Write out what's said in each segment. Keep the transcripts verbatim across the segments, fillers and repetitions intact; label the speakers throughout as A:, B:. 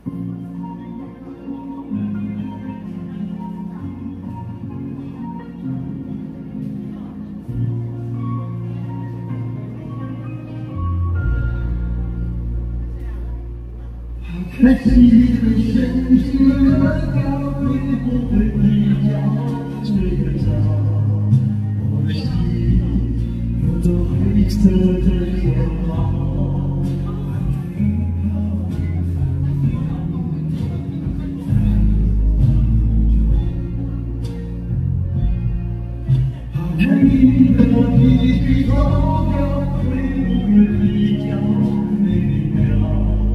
A: 可惜的深情了高会不会比较睡得着？我的心有朵灰色的烟花，看你的脾气高调，会不会比较美妙？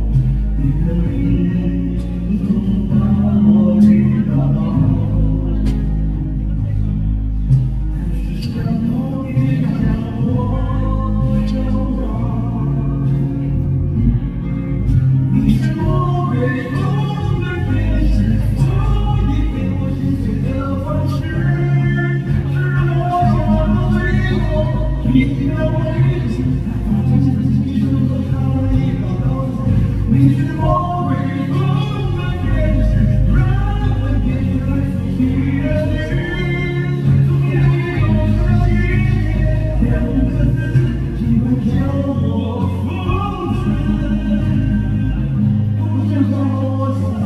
A: 你是我唯独的天使，让我变成了你的人。总有一个世界，两个字，只会叫我疯子，不想让我死。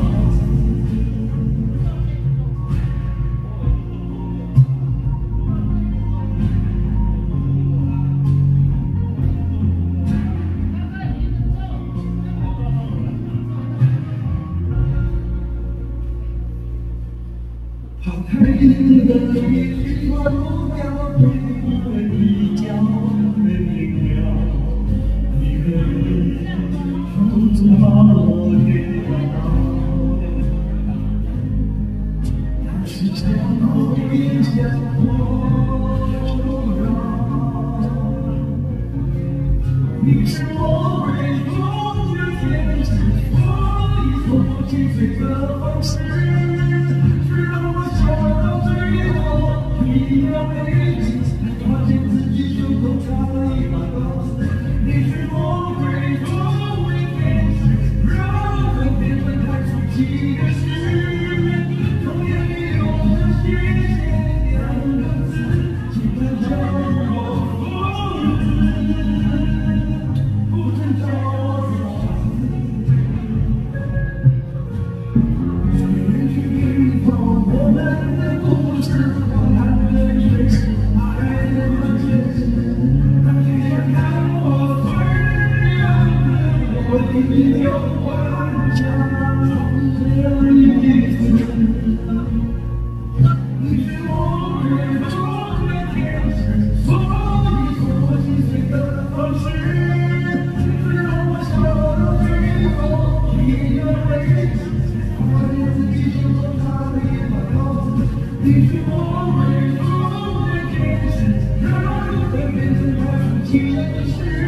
A: 好看你的一句话不表，会不会比较美妙？一个人独自把我跌倒，还是将我面向我重绕。你是我唯独的天使，我以所尽最的方式。 一样背景，发现自己胸口插了一把刀子。你是我唯独的天使，让人变得太俗气的事。从眼里有着谢谢两个字，请能叫我疯子，不准叫我傻子。远方我们的故事。 你有顽强，只有一次。你是我唯独的天使，所以说我心碎的方式，是让我笑到最后一个为止，发现自己胸口插了一把刀子。你是我唯独的天使，让人变成太俗气的事。